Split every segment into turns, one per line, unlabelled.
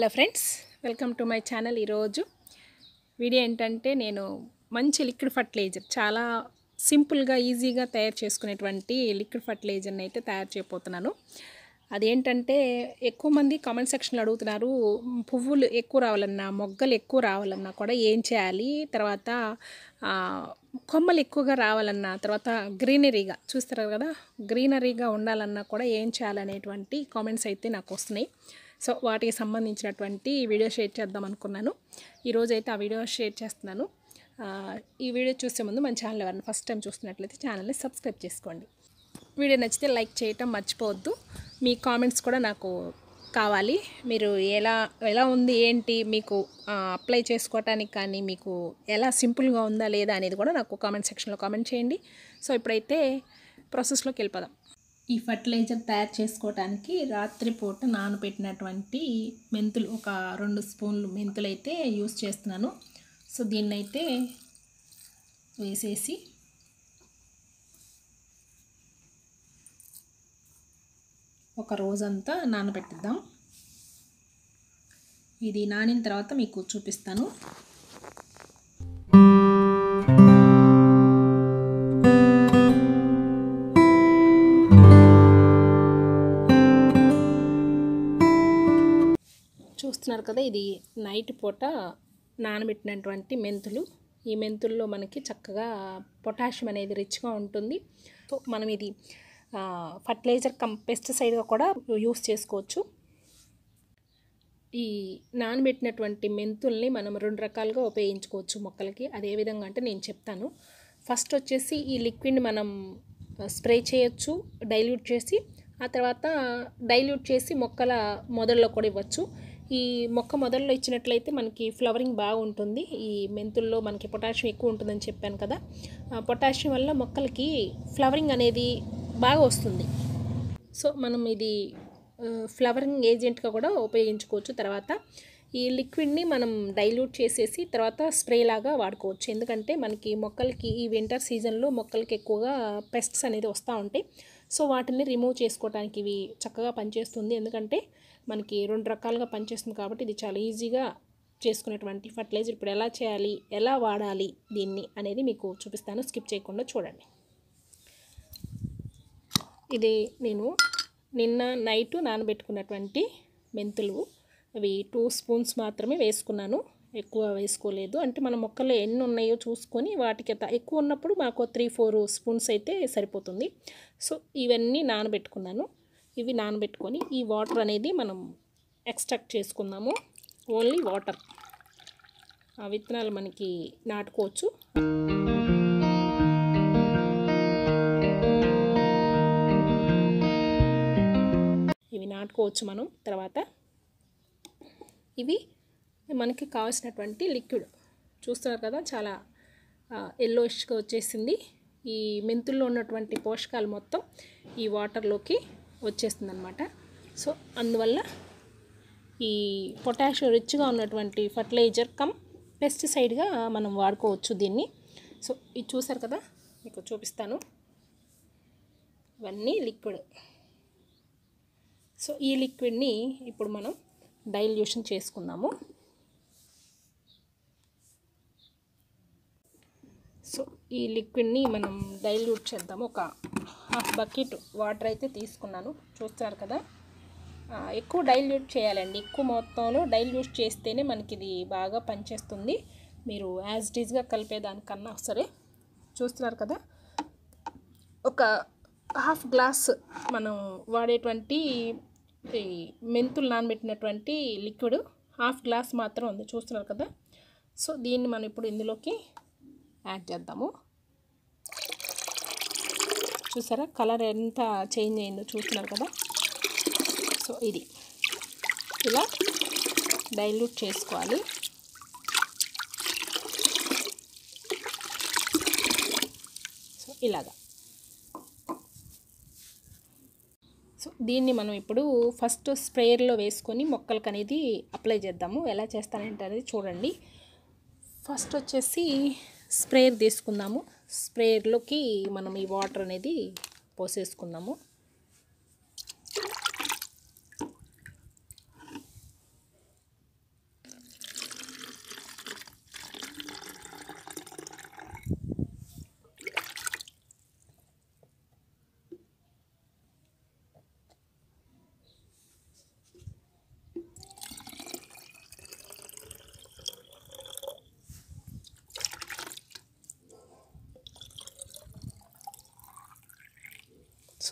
Hello friends, welcome to my channel. ఈరోజు video ఏంటంటే నేను మంచి లిక్విడ్ ఫర్టిలైజర్ చాలా సింపుల్గా ఈజీగా తయారు చేసుకునేటువంటి లిక్విడ్ ఫర్టిలైజర్ని అయితే తయారు చేయబోతున్నాను. అదేంటంటే ఎక్కువ మంది కామెంట్ సెక్షన్లో అడుగుతున్నారు, పువ్వులు ఎక్కువ రావాలన్నా మొగ్గలు ఎక్కువ రావాలన్నా కూడా ఏం చేయాలి, తర్వాత కొమ్మలు ఎక్కువగా రావాలన్నా, తర్వాత గ్రీనరీగా చూస్తారు కదా, గ్రీనరీగా ఉండాలన్నా కూడా ఏం చేయాలనేటువంటి కామెంట్స్ అయితే నాకు వస్తున్నాయి. సో వాటికి సంబంధించినటువంటి వీడియో షేర్ చేద్దాం అనుకున్నాను. ఈరోజు అయితే ఆ వీడియో షేర్ చేస్తున్నాను. ఈ వీడియో చూసే ముందు మన ఛానల్ ఎవరైనా ఫస్ట్ టైం చూస్తున్నట్లయితే ఛానల్ని సబ్స్క్రైబ్ చేసుకోండి. వీడియో నచ్చితే లైక్ చేయటం మర్చిపోవద్దు. మీ కామెంట్స్ కూడా నాకు కావాలి. మీరు ఎలా ఉంది ఏంటి, మీకు అప్లై చేసుకోవటానికి కానీ మీకు ఎలా సింపుల్గా ఉందా లేదా అనేది కూడా నాకు కామెంట్ సెక్షన్లో కామెంట్ చేయండి. సో ఇప్పుడైతే ప్రాసెస్లోకి వెళ్ళిపోదాం. ఈ ఫర్టిలైజర్ తయారు చేసుకోవడానికి రాత్రిపూట నానబెట్టినటువంటి మెంతులు, ఒక 2 స్పూన్లు మెంతులు అయితే యూస్ చేస్తున్నాను. సో దీన్నైతే వేసేసి ఒక రోజంతా నానబెట్టిద్దాం. ఇది నానిన తర్వాత మీకు చూపిస్తాను. చూస్తున్నారు కదా, ఇది నైట్ పూట నానబెట్టినటువంటి మెంతులు. ఈ మెంతుల్లో మనకి చక్కగా పొటాషియం అనేది రిచ్గా ఉంటుంది. సో మనం ఇది ఫర్టిలైజర్ కమ్ పెస్టిసైడ్గా కూడా యూస్ చేసుకోవచ్చు. ఈ నానబెట్టినటువంటి మెంతుల్ని మనం 2 రకాలుగా ఉపయోగించుకోవచ్చు మొక్కలకి. అదేవిధంగా అంటే నేను చెప్తాను. ఫస్ట్ వచ్చేసి ఈ లిక్విడ్ని మనం స్ప్రే చేయొచ్చు డైల్యూట్ చేసి, ఆ తర్వాత డైల్యూట్ చేసి మొక్కల మొదల్లో కూడా ఇవ్వచ్చు. ఈ మొక్క మొదల్లో ఇచ్చినట్లయితే మనకి ఫ్లవరింగ్ బాగుంటుంది. ఈ మెంతుల్లో మనకి పొటాషియం ఎక్కువ ఉంటుందని చెప్పాను కదా, పొటాషియం వల్ల మొక్కలకి ఫ్లవరింగ్ అనేది బాగా వస్తుంది. సో మనం ఇది ఫ్లవరింగ్ ఏజెంట్గా కూడా ఉపయోగించుకోవచ్చు. తర్వాత ఈ లిక్విడ్ని మనం డైల్యూట్ చేసేసి తర్వాత స్ప్రే లాగా వాడుకోవచ్చు. ఎందుకంటే మనకి మొక్కలకి ఈ వింటర్ సీజన్లో మొక్కలకి ఎక్కువగా పెస్ట్స్ అనేది వస్తూ ఉంటాయి. సో వాటిని రిమూవ్ చేసుకోవడానికి ఇవి చక్కగా పనిచేస్తుంది. ఎందుకంటే మనకి 2 రకాలుగా పనిచేస్తుంది కాబట్టి ఇది చాలా ఈజీగా చేసుకునేటువంటి ఫర్టిలైజర్. ఇప్పుడు ఎలా చేయాలి, ఎలా వాడాలి దీన్ని అనేది మీకు చూపిస్తాను. స్కిప్ చేయకుండా చూడండి. ఇది నేను నిన్న నైట్ నానబెట్టుకున్నటువంటి మెంతులు. అవి 2 స్పూన్స్ మాత్రమే వేసుకున్నాను, ఎక్కువ వేసుకోలేదు. అంటే మన మొక్కలు ఎన్ని ఉన్నాయో చూసుకొని వాటికి ఎక్కువ ఉన్నప్పుడు మాకు 3-4 స్పూన్స్ అయితే సరిపోతుంది. సో ఇవన్నీ నానబెట్టుకున్నాను. ఇవి నానబెట్టుకొని ఈ వాటర్ అనేది మనం ఎక్స్ట్రాక్ట్ చేసుకుందాము. Only water. ఆ విత్తనాలు మనకి నాటుకోవచ్చు. ఇవి నాటుకోవచ్చు మనం. తర్వాత ఇవి మనకి కావాల్సినటువంటి లిక్విడ్ చూస్తున్నారు కదా, చాలా ఎల్లోయిష్గా వచ్చేసింది. ఈ మెంతుల్లో ఉన్నటువంటి పోషకాలు మొత్తం ఈ వాటర్లోకి వచ్చేస్తుంది అన్నమాట. సో అందువల్ల ఈ పొటాషియం రిచ్గా ఉన్నటువంటి ఫర్టిలైజర్ కమ్ పెస్టిసైడ్గా మనం వాడుకోవచ్చు దీన్ని. సో ఇది చూసారు కదా, మీకు చూపిస్తాను. ఇవన్నీ లిక్విడ్. సో ఈ లిక్విడ్ని ఇప్పుడు మనం డైల్యూషన్ చేసుకుందాము. సో ఈ లిక్విడ్ని మనం డైల్యూట్ చేద్దాము. ఒక 1/2 బకెట్ వాటర్ అయితే తీసుకున్నాను. చూస్తున్నారు కదా, ఎక్కువ డైల్యూట్ చేయాలండి. ఎక్కువ మొత్తంలో డైల్యూట్ చేస్తేనే మనకి ఇది బాగా పనిచేస్తుంది. మీరు యాజ్ ఇట్ ఈజ్గా కలిపేదానికన్నా సరే. చూస్తున్నారు కదా, ఒక 1/2 గ్లాస్ మనం వాడేటువంటి ఈ మెంతులు నానబెట్టినటువంటి లిక్విడ్ 1/2 గ్లాస్ మాత్రం ఉంది. చూస్తున్నారు కదా. సో దీన్ని మనం ఇప్పుడు ఇందులోకి యాడ్ చేద్దాము. చూసారా కలర్ ఎంత చేంజ్ అయిందో, చూస్తున్నారు కదా. సో ఇది ఇలా డైల్యూట్ చేసుకోవాలి. సో ఇలాగా. సో దీన్ని మనం ఇప్పుడు ఫస్ట్ స్ప్రేయర్లో వేసుకొని మొక్కలకు అనేది అప్లై చేద్దాము. ఎలా చేస్తానంటే అనేది చూడండి. ఫస్ట్ వచ్చేసి స్ప్రేయర్ తీసుకుందాము. స్ప్రేయర్లోకి మనం ఈ వాటర్ అనేది పోసేసుకుందాము.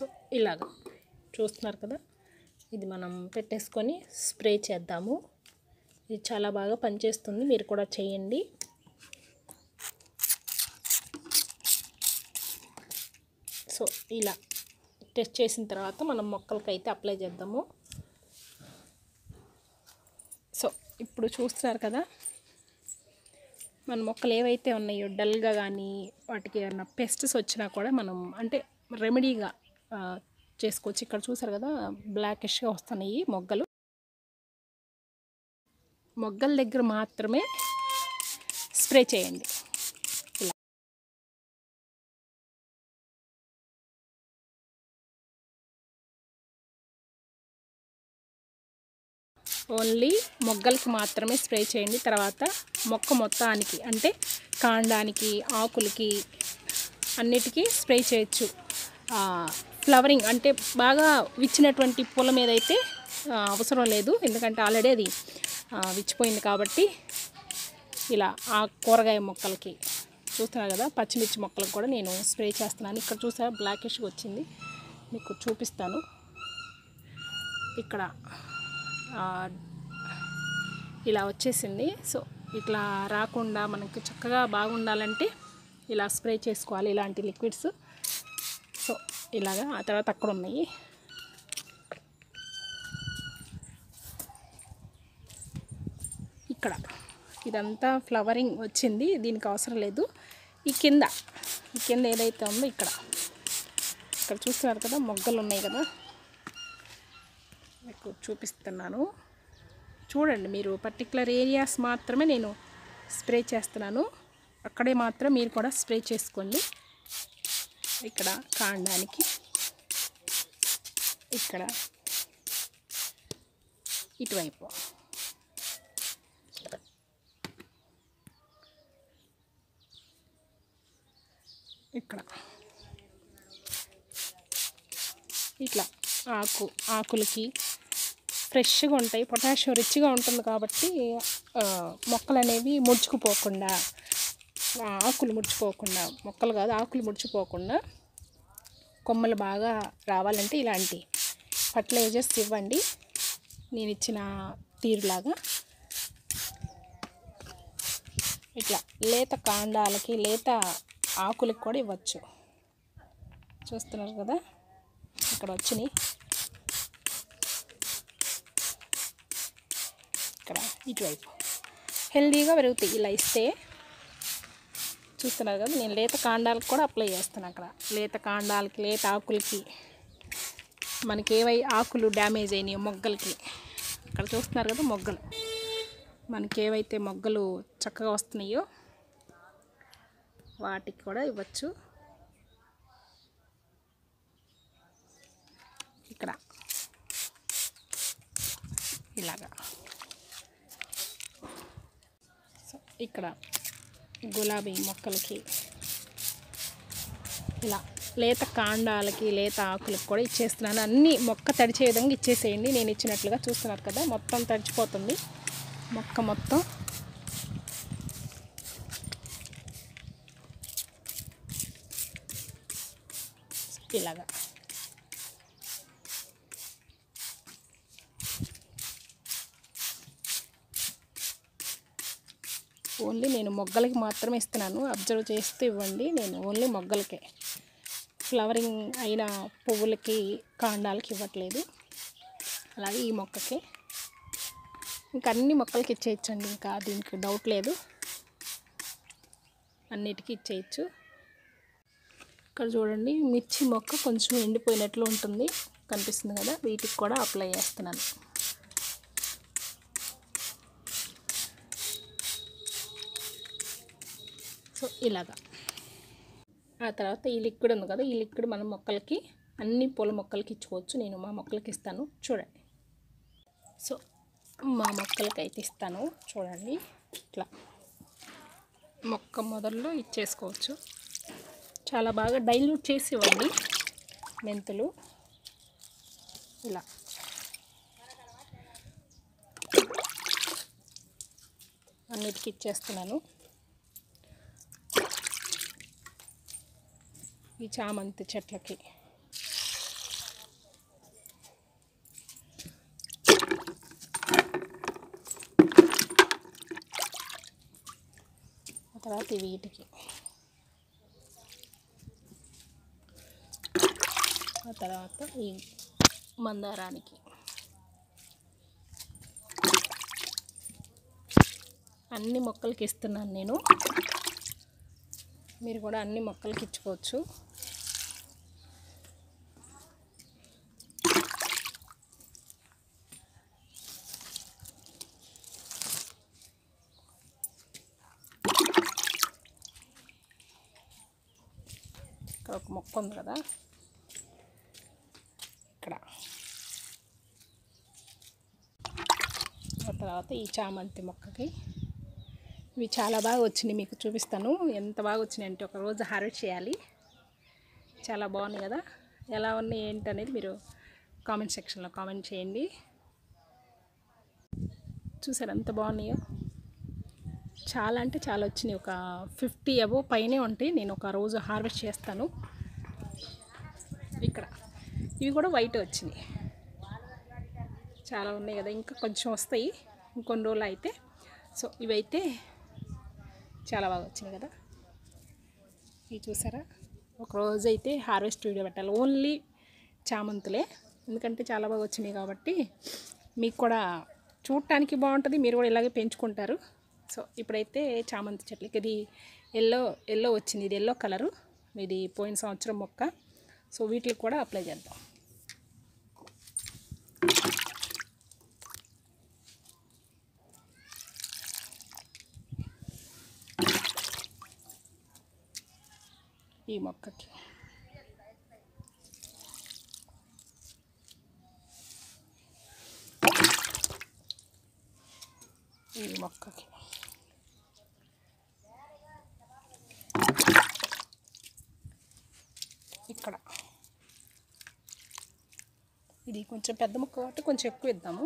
సో ఇలాగ చూస్తున్నారు కదా, ఇది మనం పెట్టేసుకొని స్ప్రే చేద్దాము. ఇది చాలా బాగా పనిచేస్తుంది, మీరు కూడా చేయండి. సో ఇలా టెస్ట్ చేసిన తర్వాత మనం మొక్కలకైతే అప్లై చేద్దాము. సో ఇప్పుడు చూస్తున్నారు కదా, మన మొక్కలు ఏవైతే ఉన్నాయో డల్గా కానీ వాటికి ఏమైనా పెస్ట్స్ వచ్చినా కూడా మనం అంటే రెమెడీగా చేసుకోవచ్చు. ఇక్కడ చూసారు కదా, బ్లాకిష్గా వస్తున్నాయి మొగ్గల దగ్గర మాత్రమే స్ప్రే చేయండి. ఇలా ఓన్లీ మొగ్గలకి మాత్రమే స్ప్రే చేయండి. తర్వాత మొక్క మొత్తానికి అంటే కాండానికి, ఆకులకి అన్నిటికీ స్ప్రే చేయొచ్చు. ఫ్లవరింగ్ అంటే బాగా విచ్చినటువంటి పూల మీద అయితే అవసరం లేదు, ఎందుకంటే ఆల్రెడీ అది విచ్చిపోయింది కాబట్టి. ఇలా ఆ కూరగాయ మొక్కలకి చూస్తున్నారు కదా, పచ్చిమిర్చి మొక్కలకు కూడా నేను స్ప్రే చేస్తున్నాను. ఇక్కడ చూసారా బ్లాకిష్గా వచ్చింది, మీకు చూపిస్తాను. ఇక్కడ ఇలా వచ్చేసింది. సో ఇట్లా రాకుండా మనకి చక్కగా బాగుండాలంటే ఇలా స్ప్రే చేసుకోవాలి, ఇలాంటి లిక్విడ్స్. సో ఇలాగా ఆ తర్వాత అక్కడ ఉన్నాయి. ఇక్కడ ఇదంతా ఫ్లవరింగ్ వచ్చింది, దీనికి అవసరం లేదు. ఈ కింద ఏదైతే ఉందో ఇక్కడ చూస్తున్నారు కదా, మొగ్గలు ఉన్నాయి కదా, మీకు చూపిస్తున్నాను చూడండి. మీరు పర్టికులర్ ఏరియాస్ మాత్రమే నేను స్ప్రే చేస్తున్నాను, అక్కడే మాత్రం మీరు కూడా స్ప్రే చేసుకోండి. ఇక్కడ కాండానికి, ఇక్కడ ఇటువైపు, ఇక్కడ ఇట్లా ఆకులకి ఫ్రెష్గా ఉంటాయి. పొటాషియం రిచ్గా ఉంటుంది కాబట్టి మొక్కలు అనేవి ముడుచుకుపోకుండా, ఆకులు ముడిచిపోకుండా, మొక్కలు కాదు ఆకులు ముడిచిపోకుండా కొమ్మలు బాగా రావాలంటే ఇలాంటి ఫర్టిలైజర్స్ ఇవ్వండి, నేను ఇచ్చిన తీరులాగా. ఇట్లా లేత కాండాలకి, లేత ఆకులకి కూడా ఇవ్వచ్చు. చూస్తున్నారు కదా, ఇక్కడ వచ్చినాయి. ఇక్కడ ఇటువైపు హెల్దీగా పెరుగుతాయి ఇలా ఇస్తే. చూస్తున్నారు కదా, నేను లేత కాండాలకు కూడా అప్లై చేస్తాను. అక్కడ లేత కాండాలకి, లేత ఆకులకి, మనకి ఆకులు డ్యామేజ్ అయినాయో మొగ్గలకి, అక్కడ చూస్తున్నారు కదా మొగ్గలు, మనకి ఏవైతే మొగ్గలు చక్కగా వస్తున్నాయో వాటికి కూడా ఇవ్వచ్చు. ఇక్కడ ఇలాగా. సో ఇక్కడ గులాబీ మొక్కలకి ఇలా లేత కాండాలకి, లేత ఆకులకి కూడా ఇచ్చేస్తున్నాను. అన్నీ మొక్క తడిచే విధంగా ఇచ్చేసేయండి, నేను ఇచ్చినట్లుగా. చూస్తున్నారు కదా, మొత్తం తడిచిపోతుంది మొక్క మొత్తం. ఇలాగా ఓన్లీ నేను మొగ్గలకి మాత్రమే ఇస్తున్నాను, అబ్జర్వ్ చేస్తూ ఇవ్వండి. నేను ఓన్లీ మొగ్గలకే, ఫ్లవరింగ్ అయిన పువ్వులకి, కాండాలకి ఇవ్వట్లేదు. అలాగే ఈ మొక్కకే, ఇంకా అన్ని మొక్కలకి ఇచ్చేయచ్చండి, ఇంకా దీనికి డౌట్ లేదు, అన్నిటికీ ఇచ్చేయచ్చు. ఇక్కడ చూడండి, మిర్చి మొక్క కొంచెం ఎండిపోయినట్లు ఉంటుంది, కనిపిస్తుంది కదా, వీటికి కూడా అప్లై చేస్తున్నాను. సో ఇలాగా. ఆ తర్వాత ఈ లిక్విడ్ ఉంది కదా, ఈ లిక్విడ్ మనం మొక్కలకి, అన్ని పూల మొక్కలకి ఇచ్చుకోవచ్చు. నేను మా మొక్కలకి ఇస్తాను, చూడండి. సో మా మొక్కలకి అయితే ఇస్తాను, చూడండి. ఇట్లా మొక్క మొదల్లో ఇచ్చేసుకోవచ్చు. చాలా బాగా డైల్యూట్ చేసి ఇవ్వండి మెంతులు. ఇలా అన్నిటికీ ఇచ్చేస్తున్నాను. ఈ చామంతి చెట్లకి, తర్వాత వీటికి, ఆ తర్వాత ఈ మందారానికి అన్ని మొక్కలకి ఇస్తున్నాను నేను. మీరు కూడా అన్ని మొక్కలకి ఇచ్చుకోవచ్చు. ఇక్కడ ఒక మొక్క ఉంది కదా, ఇక్కడ. ఆ తర్వాత ఈ చామంతి మొక్కకి ఇవి చాలా బాగా వచ్చినాయి. మీకు చూపిస్తాను ఎంత బాగా వచ్చినాయి అంటే, ఒక రోజు హార్వెస్ట్ చేయాలి. చాలా బాగున్నాయి కదా. ఎలా ఉన్నాయి ఏంటి అనేది మీరు కామెంట్ సెక్షన్లో కామెంట్ చేయండి. చూసారు ఎంత బాగున్నాయో. చాలా అంటే చాలా వచ్చినాయి. ఒక 50 అబోవ్ పైనే ఉంటాయి. నేను ఒక రోజు హార్వెస్ట్ చేస్తాను. ఇక్కడ ఇవి కూడా వైట్ వచ్చినాయి. చాలా ఉన్నాయి కదా, ఇంకా కొంచెం వస్తాయి ఇంకొన్ని రోజులు అయితే. సో ఇవైతే చాలా బాగా వచ్చినాయి కదా. ఇవి చూసారా, ఒక రోజు అయితే హార్వెస్ట్ వీడియో పెట్టాలి. ఓన్లీ చామంతులే, ఎందుకంటే చాలా బాగా వచ్చినాయి కాబట్టి మీకు కూడా చూడటానికి బాగుంటుంది, మీరు కూడా ఇలాగే పెంచుకుంటారు. సో ఇప్పుడైతే చామంతి చెట్లకి ఇది ఎల్లో వచ్చింది. ఇది ఎల్లో కలరు, ఇది పోయిన సంవత్సరం మొక్క. సో వీటికి కూడా అప్లై చేద్దాం. ఈ మొక్కకి ఇక్కడ ఇది కొంచెం పెద్ద మొక్క కాబట్టి కొంచెం ఎక్కువ ఇద్దాము.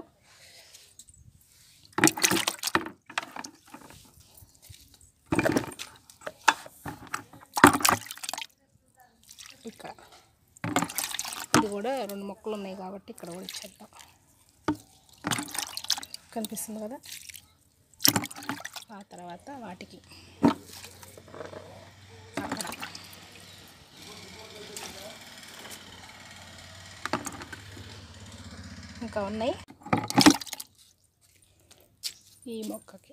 ఇక్కడ ఇది కూడా 2 మొక్కలు ఉన్నాయి కాబట్టి ఇక్కడ కూడా ఇచ్చేద్దాం. కనిపిస్తుంది కదా. ఆ తర్వాత వాటికి అక్కడ ఇంకా ఉన్నాయి. ఈ మొక్కకి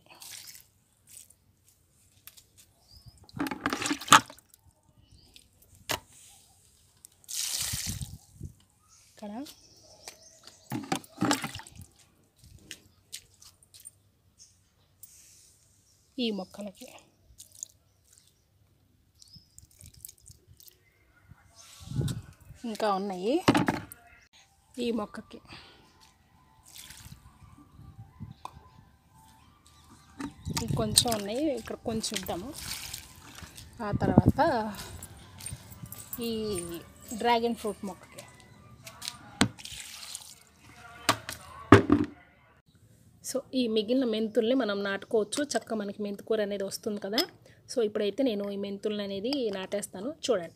ఇక్కడ ఈ మొక్కలకి ఇంకా ఉన్నాయి. ఈ మొక్కకి కొంచెం ఉన్నాయి, ఇక్కడ కొంచెం ఇద్దాము. ఆ తర్వాత ఈ డ్రాగన్ ఫ్రూట్ మొక్కకి సో ఈ మిగిలిన మెంతుల్ని మనం నాటుకోవచ్చు. చక్కగా మనకి మెంతికూర అనేది వస్తుంది కదా. సో ఇప్పుడైతే నేను ఈ మెంతుల్ని అనేది నాటేస్తాను. చూడండి,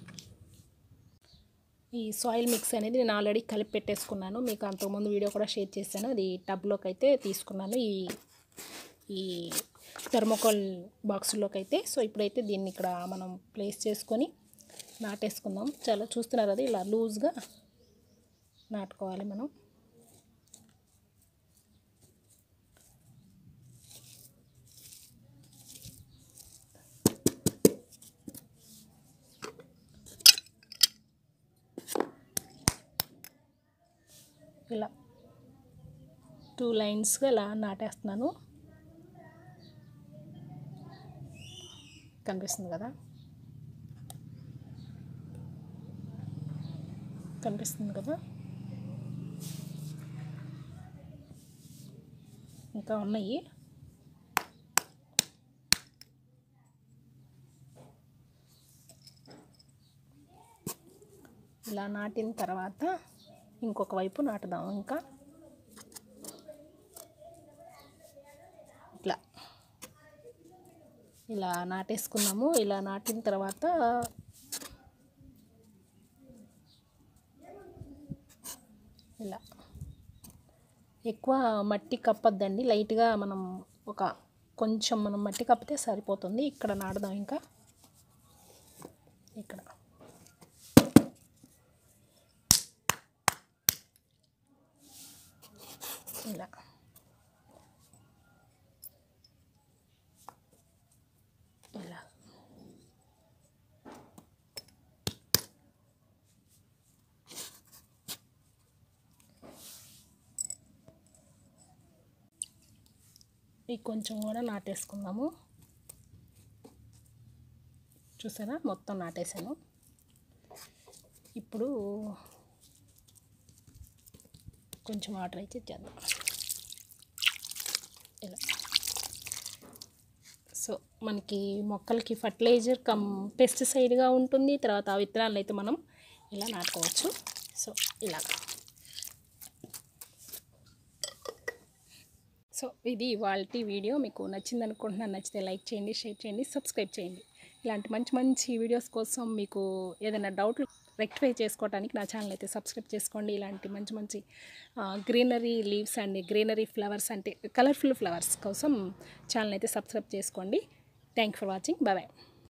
ఈ సాయిల్ మిక్స్ అనేది నేను ఆల్రెడీ కలిపి పెట్టేసుకున్నాను. మీకు అంతకుముందు వీడియో కూడా షేర్ చేశాను. అది టబ్లోకి అయితే తీసుకున్నాను, ఈ థర్మోకోల్ బాక్సుల్లోకి అయితే. సో ఇప్పుడైతే దీన్ని ఇక్కడ మనం ప్లేస్ చేసుకొని నాటేసుకుందాం. చాలా చూస్తున్నారు అది ఇలా లూజ్గా నాటుకోవాలి మనం. ఇలా 2 లైన్స్గా ఇలా నాటేస్తున్నాను. కనిపిస్తుంది కదా, కనిపిస్తుంది కదా. ఇంకా ఉన్నాయి. ఇలా నాటిన తర్వాత ఇంకొక వైపు నాటుదాం. ఇంకా ఇలా నాటేసుకున్నాము. ఇలా నాటిన తర్వాత ఇలా ఎక్కువ మట్టి కప్పద్దండి, లైట్గా మనం ఒక కొంచెం మనం మట్టి కప్పితే సరిపోతుంది. ఇక్కడ నాటుదాం. ఇంకా ఇక్కడ ఇలా ఇలా ఈ కొంచెం కూడా నాటేసుకుందాము. చూసారా, మొత్తం నాటేసాను. ఇప్పుడు కొంచెం వాటర్ అయితే చేద్దాం ఇలా. సో మనకి మొక్కలకి ఫర్టిలైజర్ కమ్ పెస్టిసైడ్గా ఉంటుంది. తర్వాత ఆ విత్తనాలు అయితే మనం ఇలా నాటుకోవచ్చు. సో ఇలాగా. సో ఇది ఇవాల్టి వీడియో. మీకు నచ్చింది అనుకుంటున్నాను. నచ్చితే లైక్ చేయండి, షేర్ చేయండి, సబ్స్క్రైబ్ చేయండి. ఇలాంటి మంచి మంచి వీడియోస్ కోసం మీకు ఏదైనా డౌట్లు రెక్టిఫై చేసుకోవడానికి నా ఛానల్ అయితే సబ్స్క్రైబ్ చేసుకోండి. ఇలాంటి మంచి మంచి greenery leaves and greenery flowers అంటే కలర్ఫుల్ ఫ్లవర్స్ కోసం ఛానల్ అయితే సబ్స్క్రైబ్ చేసుకోండి. Thank for watching. Bye bye.